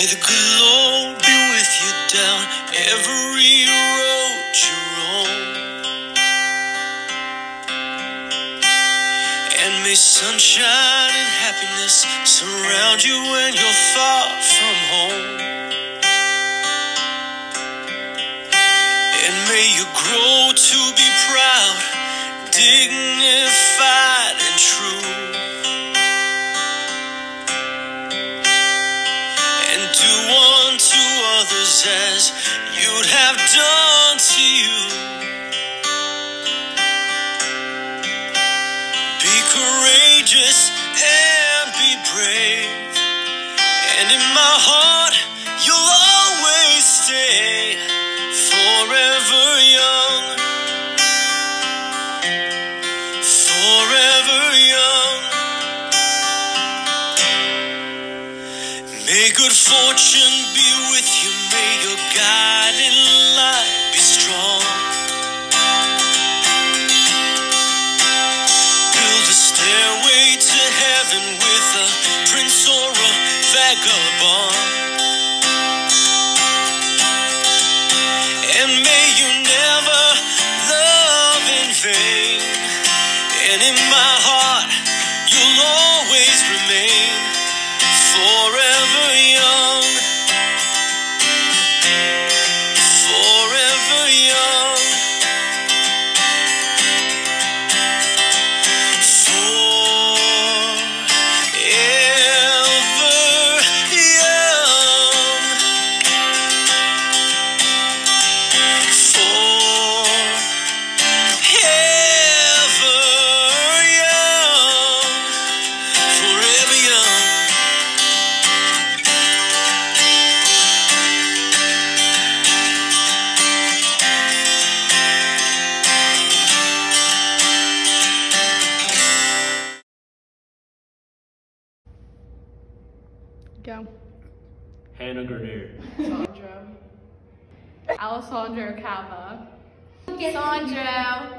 May the good Lord be with you down every road you roam. And may sunshine and happiness surround you when you're far from home. And may you grow to be proud, dignified and true. And do unto others as you'd have done to you. Be courageous and be brave. And in my heart you'll always stay, forever young, forever young. May good fortune be with you, may your guiding light be strong. Build a stairway to heaven with a prince or a vagabond. And may you never love in vain. And in my heart you'll always remain, forever young, forever young, Go. Hannah Grenier. Sandro. Alessandro Cava. Sandro.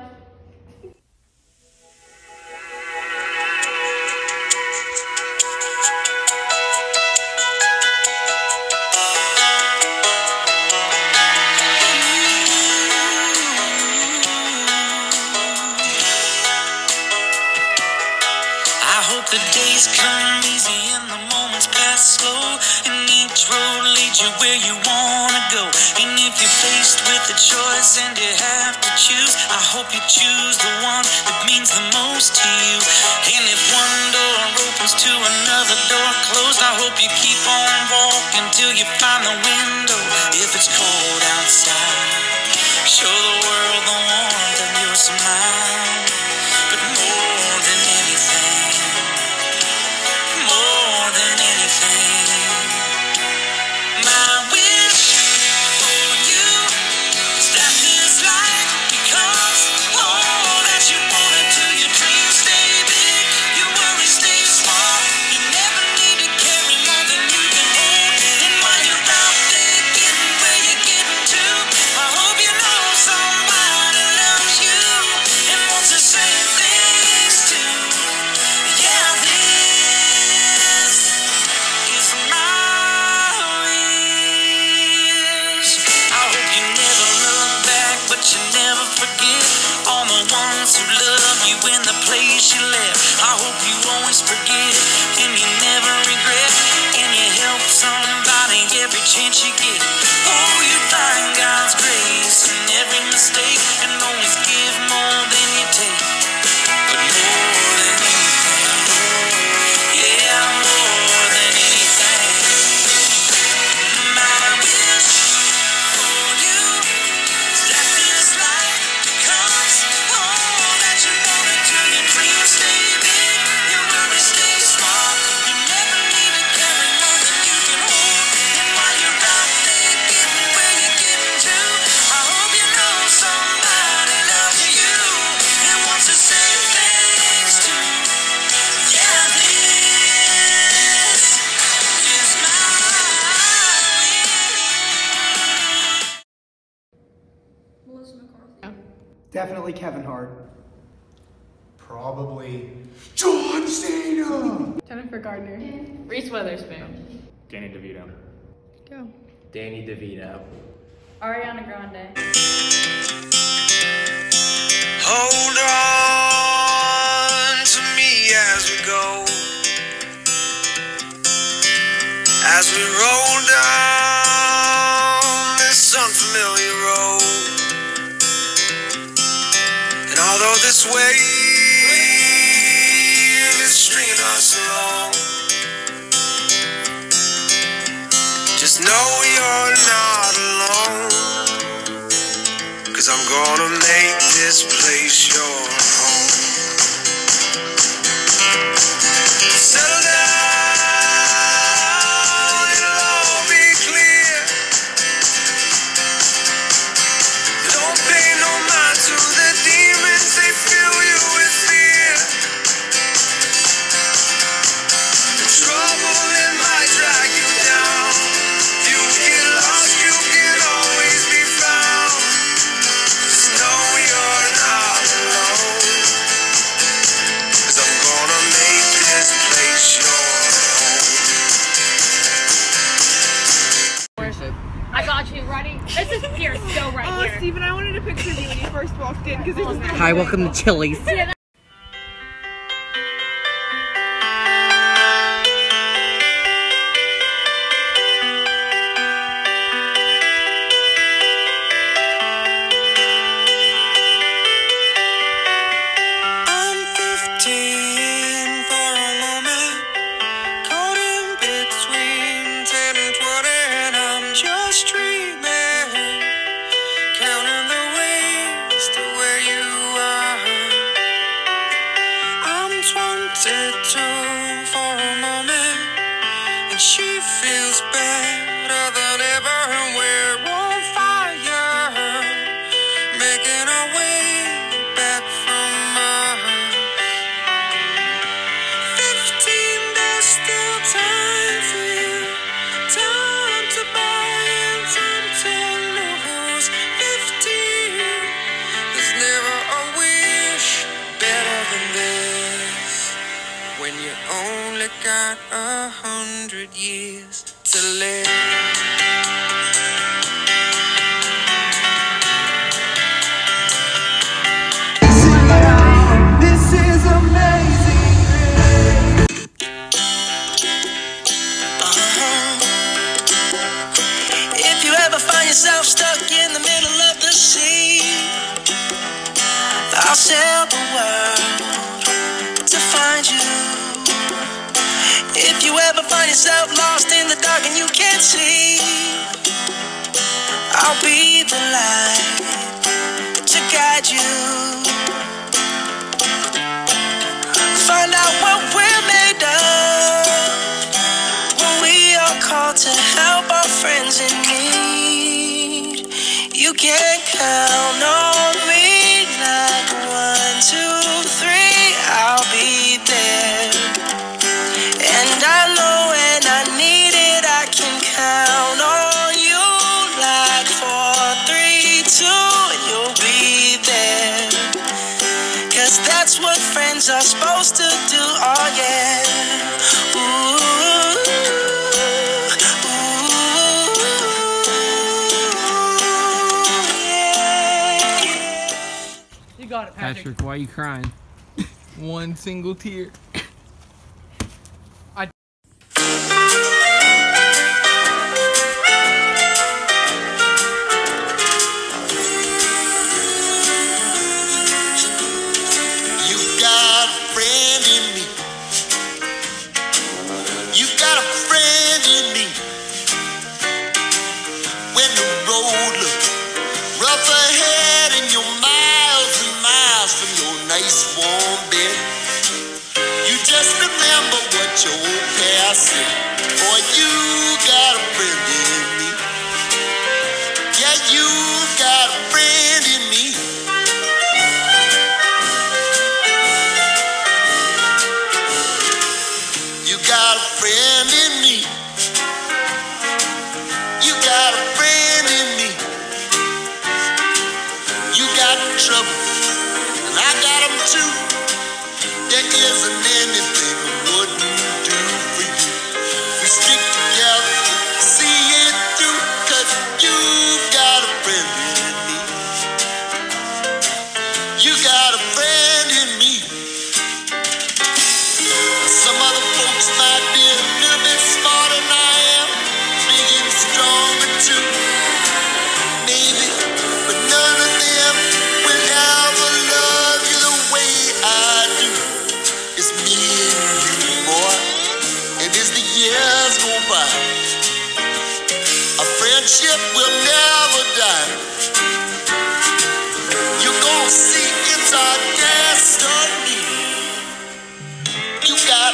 I hope the days come easy and the moments pass slow, and each road leads you where you wanna go. And if you're faced with a choice and you have to choose, I hope you choose the one that means the most to you. And if one door opens to another door closed, I hope you keep on walking till you find the window. If it's cold outside, show the world the warmth of your smile. But more than anything, more than anything, my wish for you is that this life becomes all that you wanted to. Your dreams stay big, your worries stay small. You never need to carry more than you can hold. And while you're out there getting where you're getting to, I hope you know somebody loves you and wants to say things to. Yeah, this is my wish. I hope you never look back, but you never forget all the ones who love you in the place you left. I hope you always forget and you never regret, and you help somebody every chance you get. Oh, you find God's grace in every mistake and always give more than you take. But more than anything, yeah, more than anything, my wish for you is that this life becomes all that you wanted to. Your dreams stay big, your worries stay small. You never need to carry more than you can hold. And while you're out there getting where you're getting to, I hope you know somebody loves you and wants to say thanks to. Yeah, this is my Melissa McCarthy. Definitely Kevin Hart. Probably John Cena. Jennifer Gardner. Reese Witherspoon. Danny DeVito. Go. Danny DeVito. Ariana Grande. Hold on to me as we go, as we roll down this unfamiliar road. And although this wave is stringing us along, just know you're not alone. 'Cause I'm gonna make this place your home. Settle down, it'll all be clear. Don't pay no mind to the demons, they fill you with fear. The trouble that might drag you down, you get lost, you can always be found. Know you're not alone, 'cause I'm gonna make this place your Worship. I got you. Ready? This is here, so right here. Steven, I wanted a picture of you when you first walked in because it's Hi, welcome to Chili's. Yeah, I'm 15 for a moment, caught in between 10 and 20, and I'm just dreaming, counting the ways to where you are. I'm 22 for a moment, and she feels better than ever, and we're on fire, making our way back from Mars. 15, there's still time for you, time to buy and time to lose. 15, there's never a wish better than this, when you only got 100 years to live. This is amazing. If you ever find yourself stuck in the middle of the sea, I'll sail the world to find you. If you ever find yourself lost in the dark and you can't see, I'll be the light to guide you. Find out what we're made of when we are called to help our friends in need. You can count on me like 1, 2, 3, I'll be there. And I know when I need it, I can count on you like 4, 3, 2, and you'll be there. 'Cause that's what friends are supposed to do, oh yeah. Ooh, yeah. You got it, Patrick. Patrick, why are you crying? One single tear. You got a friend in me. You got a friend in me. When the road looks rough ahead and you're miles and miles from your nice warm bed, you just remember what your old past said. Boy, you got a friend in me. Yeah, you got a friend in me. You got a friend in me. You got a friend in me. You got trouble, and I got them too. There isn't anything I wouldn't do for you. We stick together, see it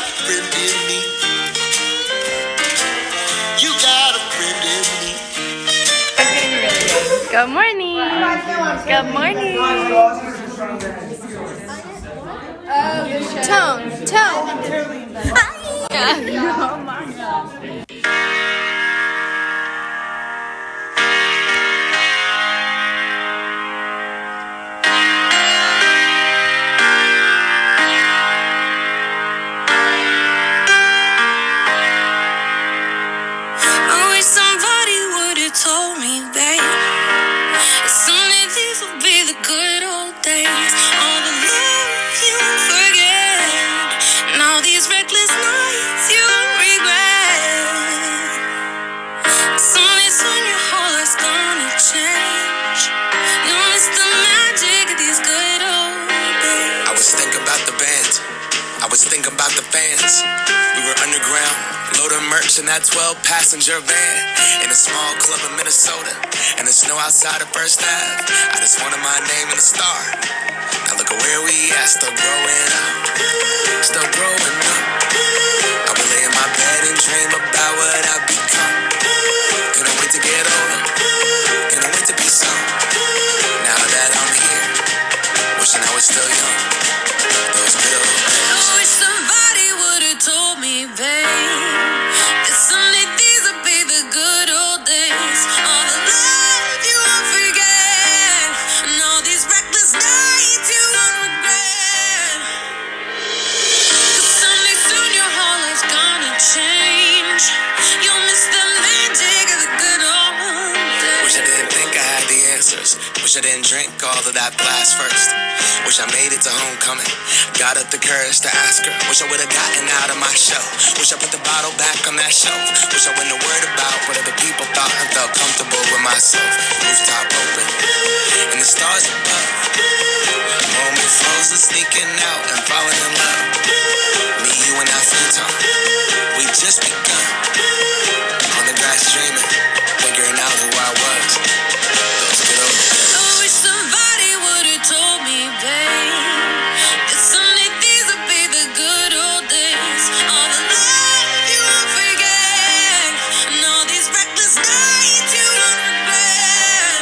friend in me. You got a friend in me. Good morning. Good morning. Tone. Oh my God. I wish somebody would have told me, babe, that someday these will be the good old days. All the love you won't forget, and all these reckless nights you won't regret. Someday soon your whole life's gonna change. You'll miss the magic of these good old days. I was thinking about the band. I was thinking about the fans. We were underground, load of merch in that 12-passenger van, in a small club in Minnesota, and the snow outside of First Ave. I just wanted my name in a star. Now look at where we at, still growing up, still growing up. I would lay in my bed and dream about what I've become. Couldn't wait to get older, couldn't wait to be some. Now that I'm here, wishing I was still young. Those good old days. I wish somebody would have told me, babe, that someday these would be the good old days. All the love you won't forget, and all these reckless nights you won't regret. 'Cause someday soon your whole life's gonna change. You'll miss the magic of the good old days. Wish I didn't think I had the answers. Wish I didn't drink all of that blast first. Wish I made it to homecoming. Got up the courage to ask her. Wish I would've gotten out of my shell. Wish I put the bottle back on that shelf. Wish I wouldn't have worried about what other people thought and felt comfortable with myself. Rooftop open, and the stars above. Moment frozen, sneaking out and falling in love. Me, you, and that futon. We just begun. On the grass dreaming, figuring out who I was. Those good old days. I wish somebody would've told me, babe, that someday these would be the good old days. All the love you won't forget, and all these reckless nights you won't regret.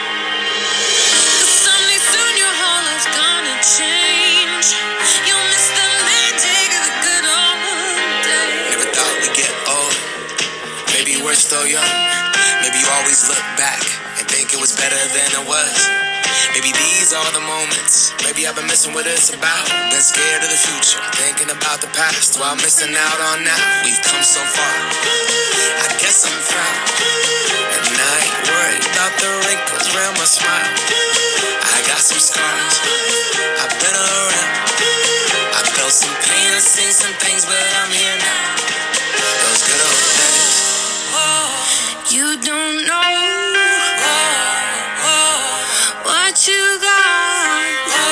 'Cause someday soon your whole life's gonna change. You'll miss the magic of the good old days. Never thought we'd get old. Maybe we're still young. Maybe you always look back and think it was better than it was. Maybe these are the moments. Maybe I've been missing what it's about. Been scared of the future, thinking about the past while missing out on now. We've come so far, I guess I'm proud. And I ain't worried about the wrinkles around my smile. I got some scars, I've been around. I felt some pain, I've seen some things, but I'm here now. Those good old days. You don't know what you got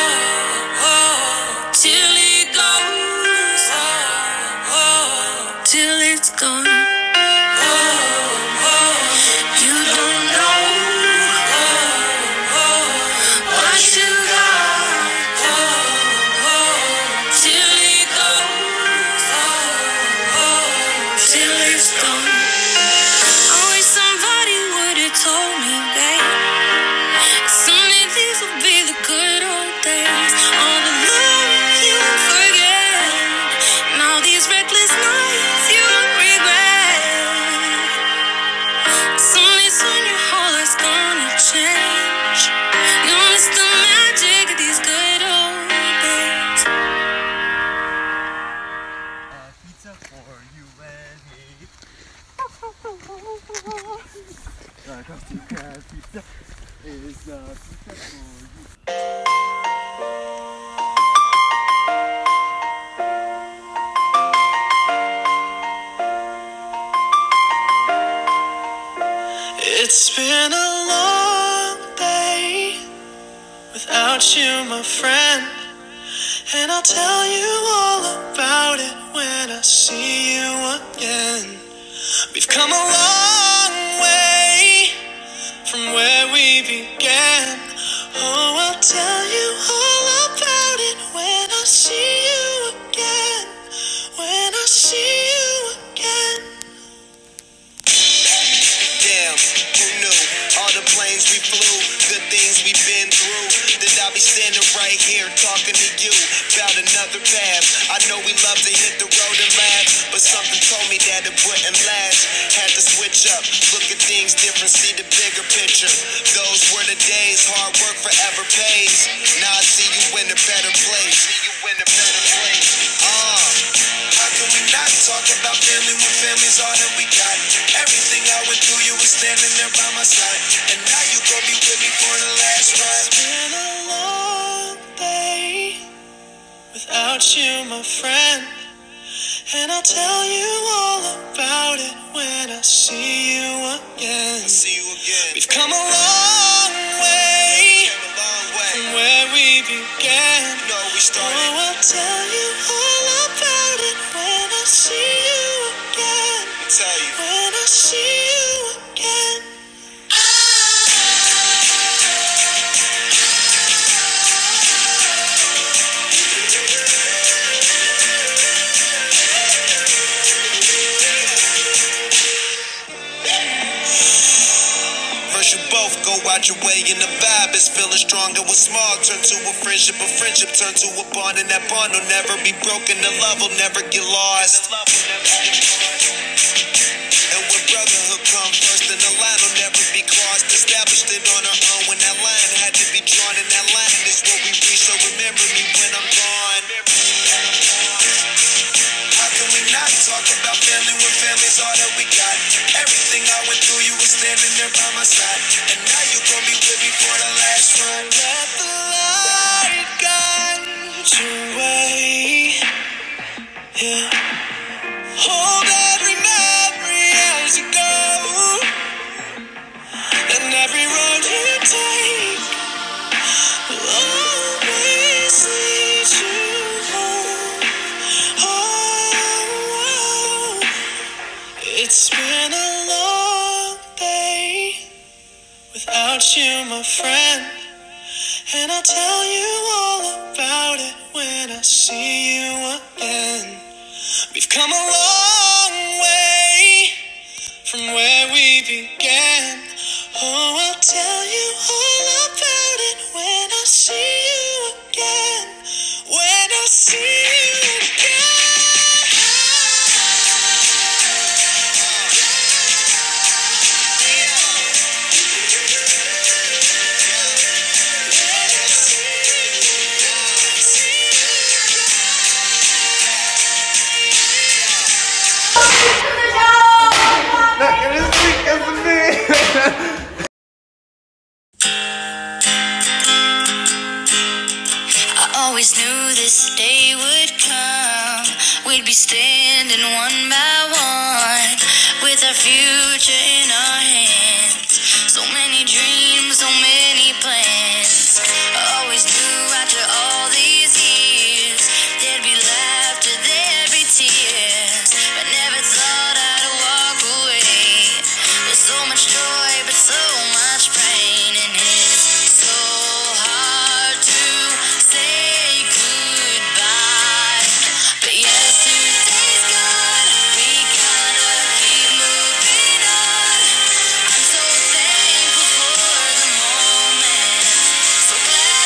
till it goes, till it's gone. You don't know what you got till it goes, till it's gone. I wish somebody would've told me, babe, someday these will be the good old days. All the love you won't forget, and all these reckless nights you won't regret. Someday soon your whole life's gonna change. You'll miss the magic of these good old days. Pizza for you and me. Krusty Krab pizza is the pizza for you. It's been a long day without you, my friend, and I'll tell you all about it when I see you again. We've come a long way from where we began. Oh, I'll tell you all about it when I see you again. When future. Those were the days, hard work forever pays. Now I see you in a better place. How can we not talk about family when family's all that we got? Everything I went through, you were standing there by my side. And now you gon' be with me for the last ride. It's been a long day without you, my friend. And I'll tell you all about it when I see you again. We've come a long way from where we began. Oh, I'll tell you all about it when I see you again. When I see you again. You both go out your way and the vibe is feeling strong. And what's small turn to a friendship turn to a bond, and that bond will never be broken. The love will never get lost. And when brotherhood comes first, then the line will never be crossed. Established it on our own when that line had to be drawn, and that line is what we reach. So remember me when I'm gone. How can we not talk about family when family's all that we got? Everything I went through, you were standing there by my side. And now you gon' be with me for the last ride. Let the light guide your way. Yeah. Hold every memory as you go. And every road you take will always lead you home. Oh, it's been a long day without you, my friend. And I'll tell you all about it when I see you again. We've come a long way from where we began. Oh, I'll tell you all about it when I see you again. When I see you again. Always knew this day would come. We'd be standing one by one with our future in our hands. So many dreams, so many plans. I always knew after all these years there'd be laughter, there'd be tears, but never thought I'd walk away with so much joy, but so much pain, and it's so hard to say goodbye. But yesterday's gone, we gotta keep moving on. I'm so thankful for the moment, so glad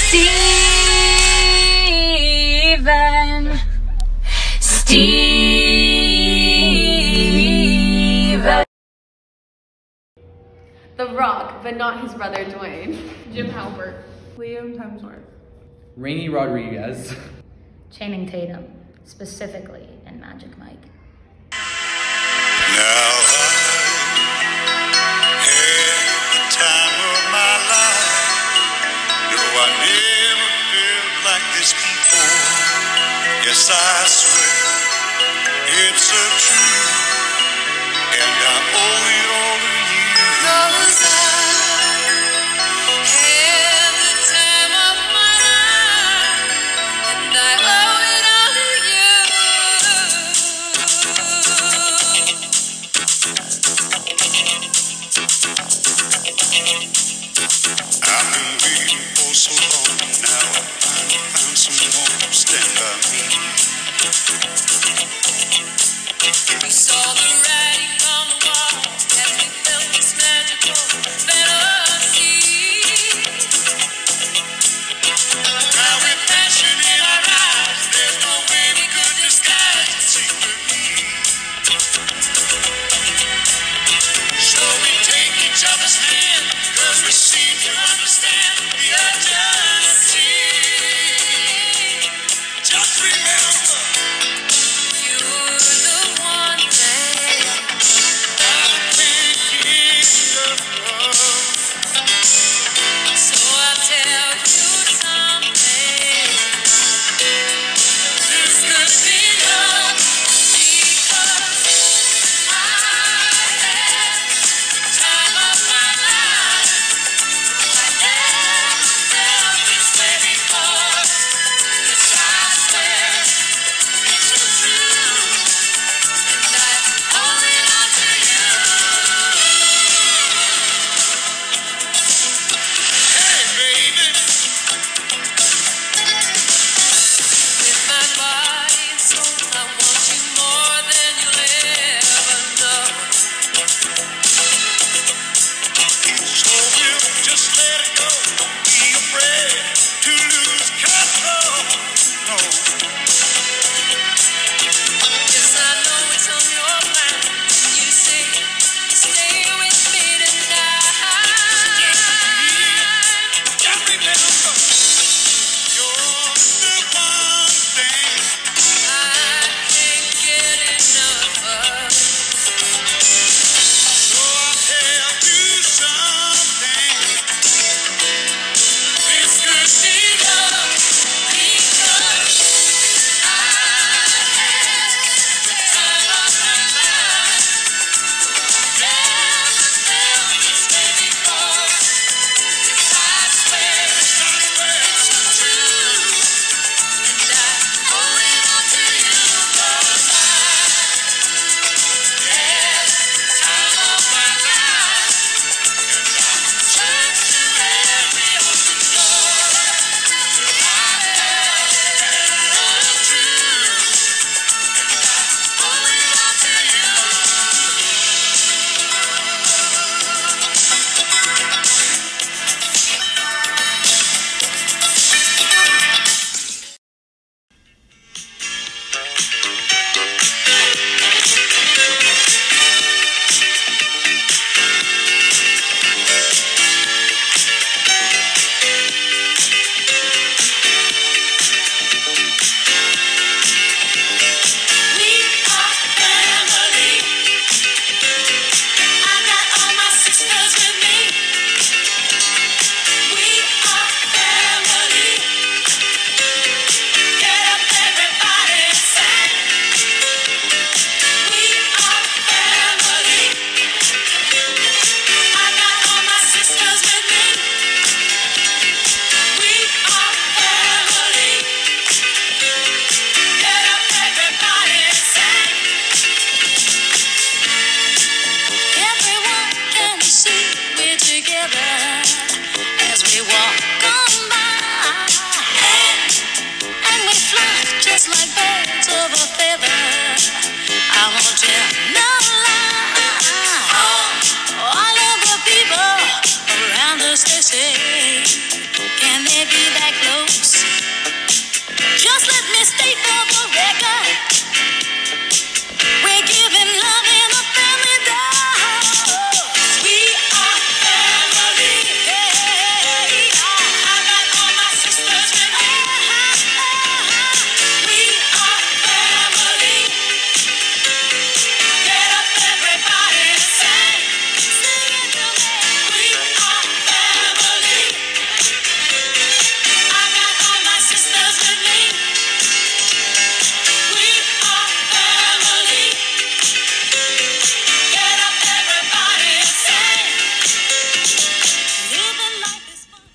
Steven. The Rock, but not his brother Dwayne. Jim Halpert. Liam Hemsworth. Rainy Rodriguez. Channing Tatum, specifically in Magic Mike. Now I had the time of my life. No, I never felt like this before. Yes, I swear it's a truth, and I owe it all to you. 'Cause I had the time of my life, and I owe it all to you. I've been waiting for so long. Now I finally found someone to stand by me. We saw the writing on the wall as we felt this magical fantasy. Now with passion in our eyes, there's no way we could disguise it secretly. So we take each other's hand, 'cause we seem to understand the urgency. Just remember, you're the one thing I can't get enough of. So I'll tell you something. This could be love, because I had the time of my life. I never felt this way before. Yes, I swear it's a truth, and I owe it all to you. Hey, baby, with my body and soul, I want you more than you'll ever know. So we'll just let it go. Don't be afraid to lose control. No. Yes, I know it's on your mind. You say, stay with me tonight. Just remember, you're the one thing I can't get enough of. So I'll tell you something. This could be love, because have you that close. Just let me state for the record, we're giving love in a family dose. We are family. Hey, I got all my sisters with me. We are family. Get up, everybody, and sing. Sing it to me. We are family. I got all my sisters with me. We are family. Get up, everybody, and sing. Living life is fun.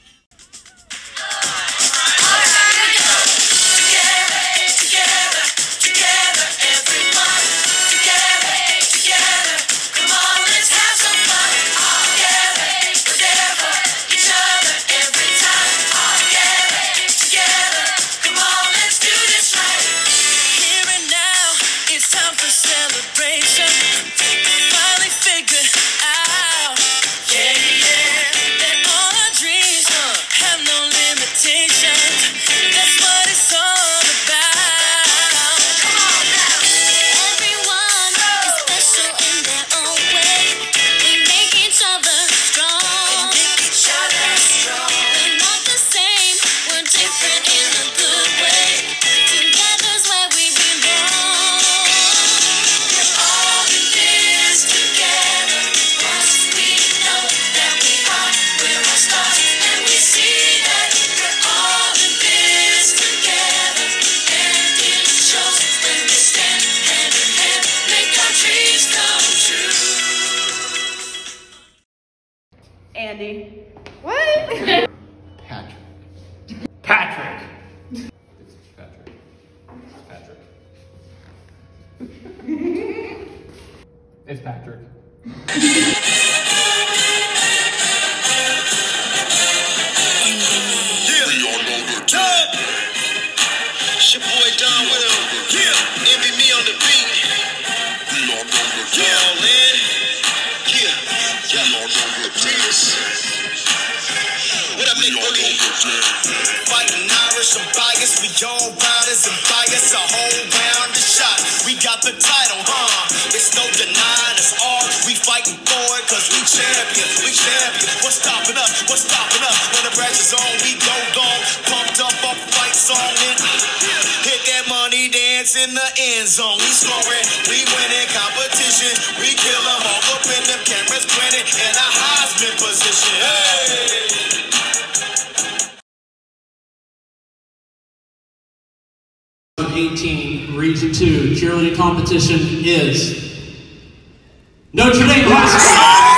Together, everyone. Together. Come on, let's have some fun. Together, for each other, every time. Together. Come on, let's do this right. Here and now, it's time for celebration. Finally figured out, that all our dreams have no limitations. That's what it's all about. Come on now. Everyone is special in their own way. We make each other strong. We're not the same. We're different in a good way. Together's where we belong. We're all in this together. Once we know that we are, we're all stars, and we see that we're all in this together. And it shows when we stand hand in hand, make our dreams come true. Andy. Patrick. Patrick. It's Patrick. It's Patrick. It's your boy Don Will. Envy me on the beat. Y'all in? Adidas. What up, Nick Boogie? Fighting Irish and bias. We all riders and bias. A whole round of shot. We got the title, It's no denying it's all. We fighting for it cause we champion. What's stopping us? When the pressure's on, we go gone. Pumped up a fight song and hit that money dance in the end zone. We scoring, we winning competition. We kill them all up in them cameras planted in a Heisman position. Hey! 18 Region 2 cheerleading competition is Notre Dame High School.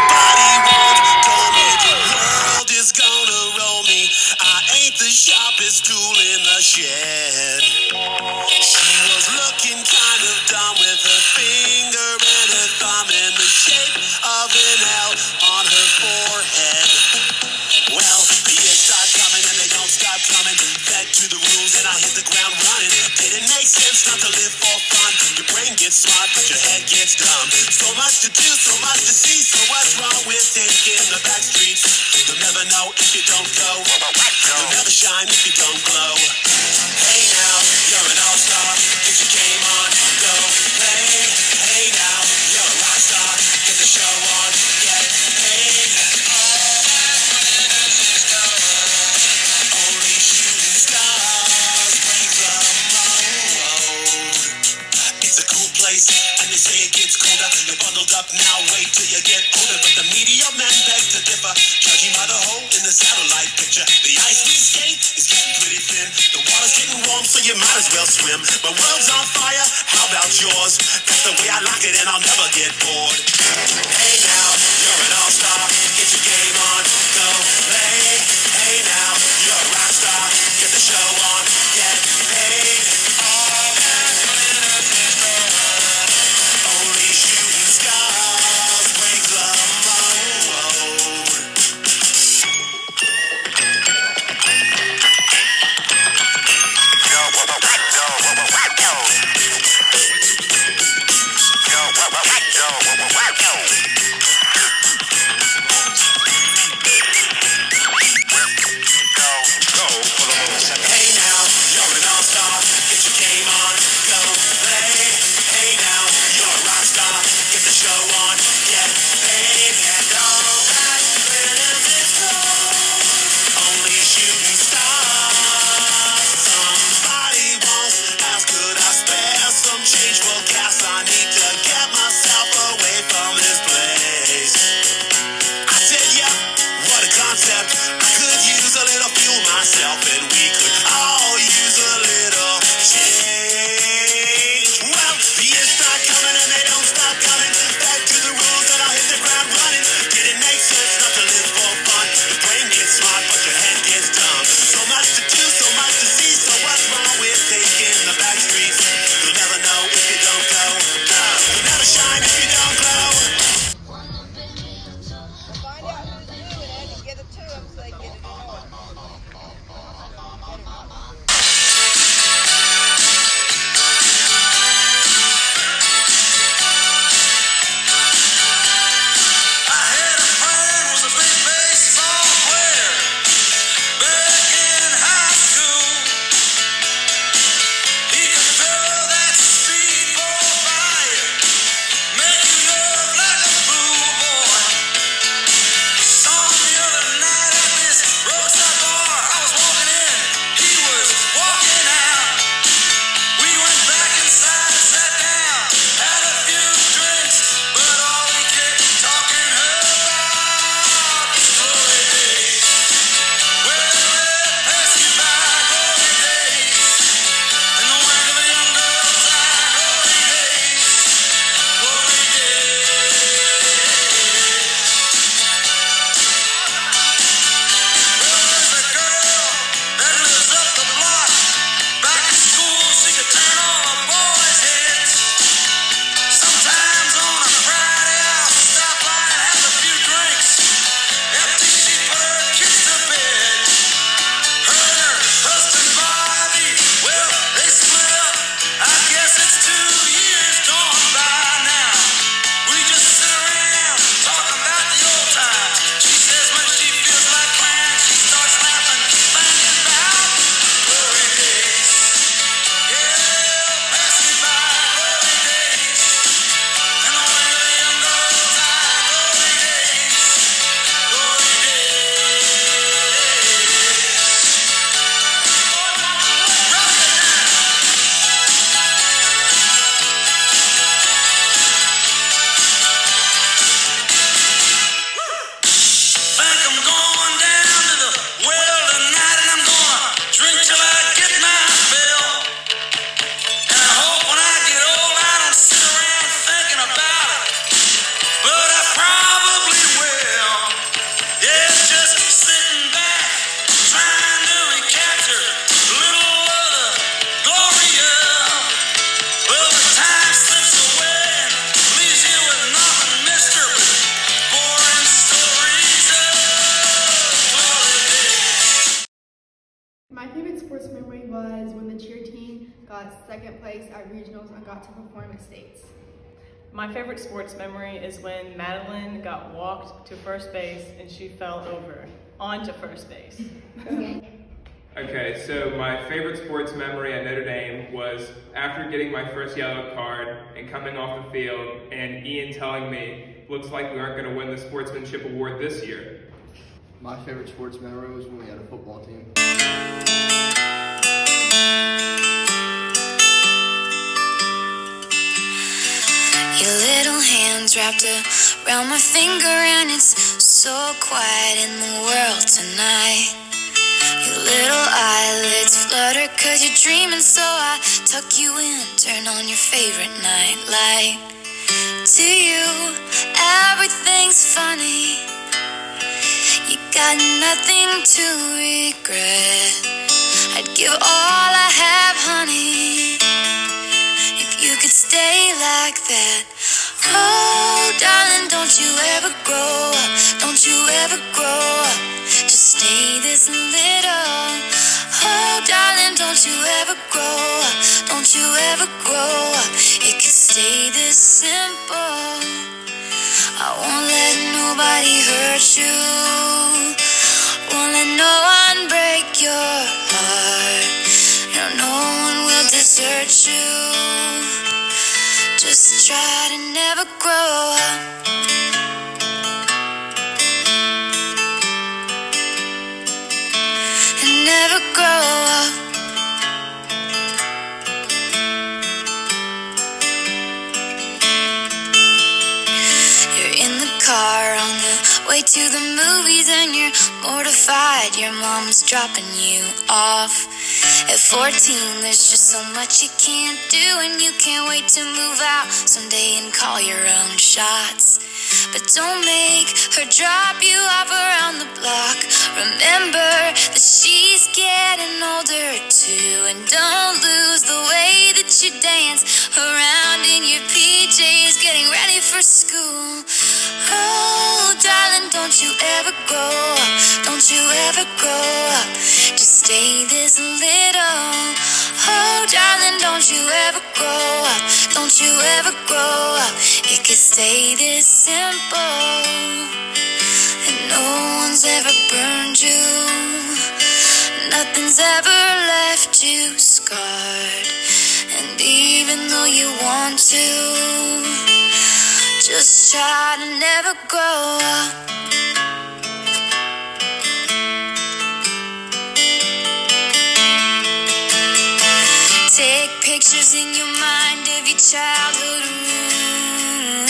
World is gonna roll me. I ain't the sharpest tool in the shed. She was looking kind of dumb with her finger and her thumb in the shape of an L on her forehead. Well, the years start coming and they don't stop coming. Fed to the rules and I hit the ground running. Didn't make sense not to live for fun. Your brain gets smart, but your head gets dumb. So much to do, so much to see. So what's wrong with taking the back streets? You'll never know if you don't go. You'll never shine if you don't glow. Hey now, you're an all-star. Get your game on, go play. Hey now, you're a rock star. Get the show on, get paid. Only shooting stars break the mold. It's a cool place, and they say it gets colder. You're bundled up now, wait till you get older. But the media men beg to differ, judging by the hole in the satellite picture. The ice we skate is getting pretty thin. The water's getting warm, so you might as well swim. My world's on fire, how about yours? That's the way I like it, and I'll never get bored. Hey now, you're an all-star. Get your game on, go play. Hey now, you're a rock star. Get the show on, get paid. Only shooting stars break the mold. Yo, favorite sports memory was when the cheer team got second place at regionals and got to perform at states. My favorite sports memory is when Madeline got walked to first base and she fell over onto first base. Okay, so my favorite sports memory at Notre Dame was after getting my first yellow card and coming off the field and Ian telling me, looks like we aren't going to win the sportsmanship award this year. My favorite sports memory was when we had a football team. Your little hands wrapped around my finger, and it's so quiet in the world tonight. Your little eyelids flutter 'cause you're dreaming, so I tuck you in, turn on your favorite night light. To you, everything's funny. You got nothing to regret. I'd give all I have, honey, if you could stay like that. Oh, darling, don't you ever grow up. Don't you ever grow up. Just stay this little. Oh, darling, don't you ever grow up. Don't you ever grow up. It could stay this simple. I won't let nobody hurt you. Won't let no one break your heart. No, no one will desert you. Just try to never grow up. And never grow up. You're in the car on the way to the movies and you're mortified your mom's dropping you off. At 14, there's just so much you can't do, and you can't wait to move out someday and call your own shots. But don't make her drop you off around the block. Remember that she's getting older too, and don't lose the way that you dance around in your PJs getting ready for school. Oh, darling, don't you ever grow up. Don't you ever grow up. Just stay this little. Oh, darling, don't you ever grow up. Don't you ever grow up. It could stay this simple. And no one's ever burned you. Nothing's ever left you scarred. And even though you want to, just try to never grow up. Take pictures in your mind of your childhood room.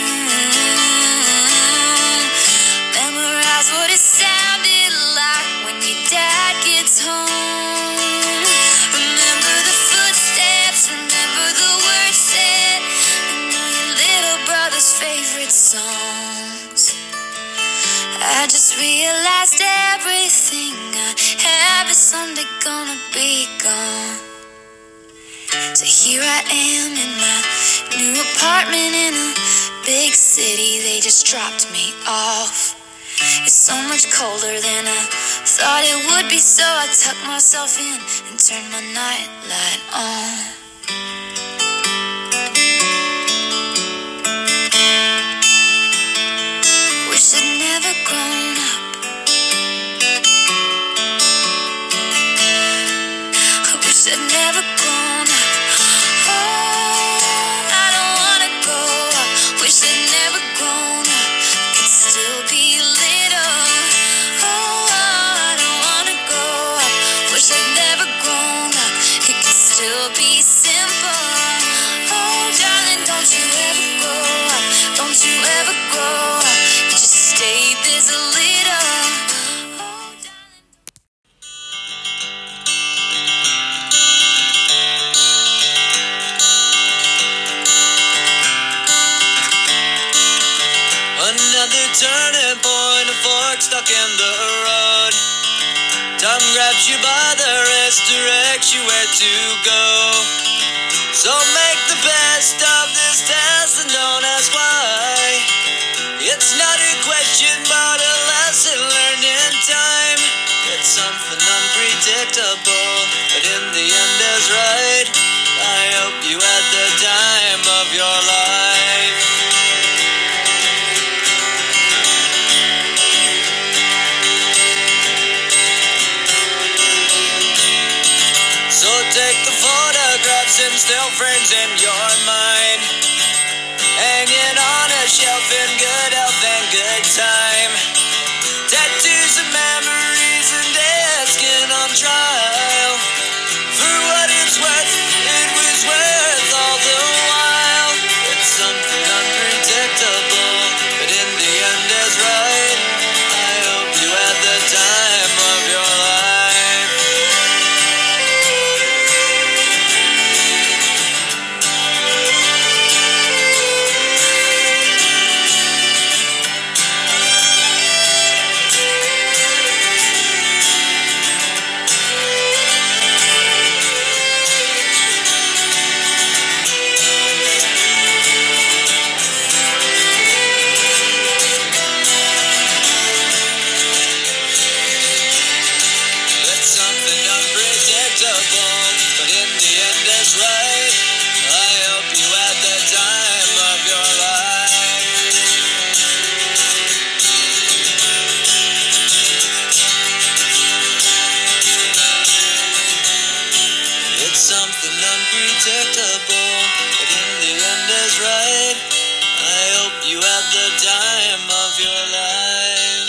Memorize what it sounded like when your dad gets home. Remember the footsteps, remember the words said, and know your little brother's favorite songs. I just realized everything I have is someday gonna be gone. So here I am in my new apartment in a big city. They just dropped me off. It's so much colder than I thought it would be, so I tucked myself in and turned my nightlight on. Wish I'd never grown up. I wish I'd never grown up. Turning point, a fork stuck in the road. Time grabs you by the wrist, directs you where to go. So make the best of this test and don't ask why. It's not a question but a lesson learned in time. It's something unpredictable. unpredictable, but in the end is right. I hope you had the time of your life. So take the photographs and still frames in your mind, hanging on a shelf in good health and good time. Tattoos of memories and asking on trial. For what it's worth, it was worth all the while. It's something unpredictable, but in the end is right. I hope you had the time of your life. But in the end it's right. I hope you had the time of your life. It's something unpredictable, but in the end is right. I hope you had the time of your life.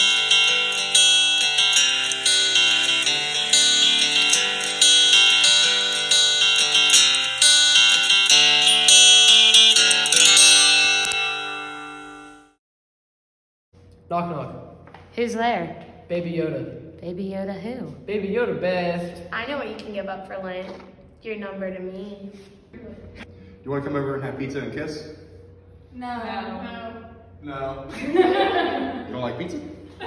Knock knock. Who's there? Baby Yoda. Baby Yoda who? Baby Yoda best. I know what you can give up for Lent. Your number to me. You want to come over and have pizza and kiss? No. No. You don't like pizza?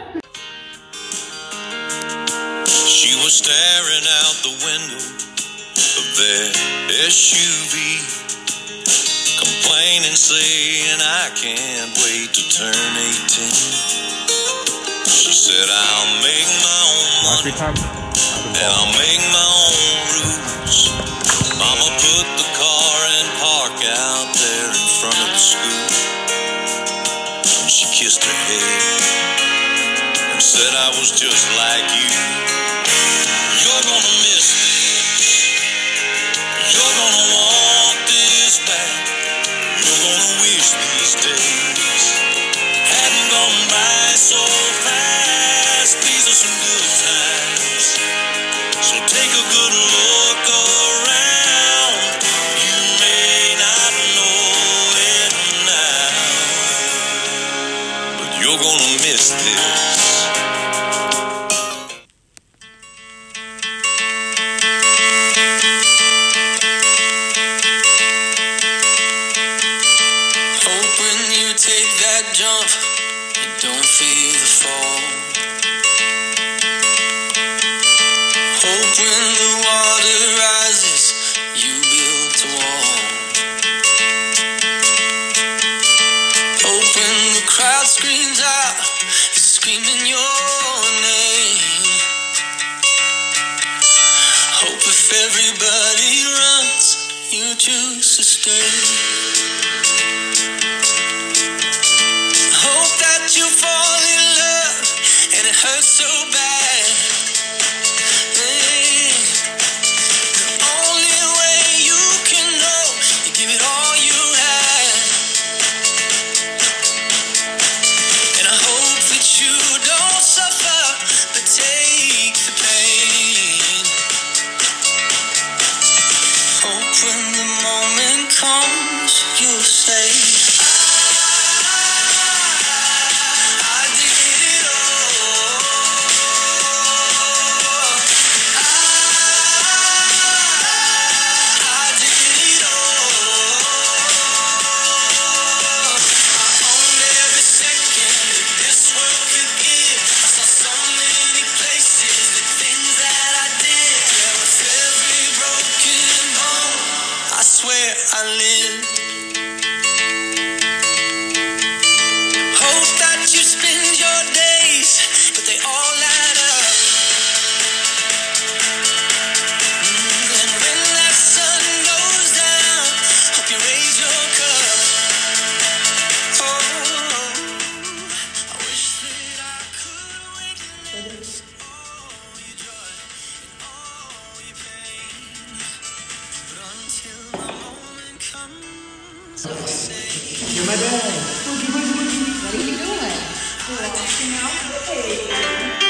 She was staring out the window of their SUV, complaining, saying, I can't wait to turn 18. She said, I'll make my own money, and I'll make my own rules. Mama put the car and park out there in front of the school, and she kissed her head and said, I was just like you. You're gonna miss this. You're gonna want this back. You're gonna wish these days hadn't gone by so fast. These are some good times, so take a good look around. You may not know it now, but you're gonna miss this. Take that jump, you don't feel the fall. Hope when the water rises, you built a wall. Hope when the crowd screams out, screaming your name. Hope if everybody runs, you choose to stay. You fall in love and it hurts so bad. The only way you can know, you give it all you have. And I hope that you don't suffer, but take the pain. Hope when the moment comes, you'll say, I live. Hope that you spend your days, but they all add up. You're my dad. What are you doing? Washing out the baby.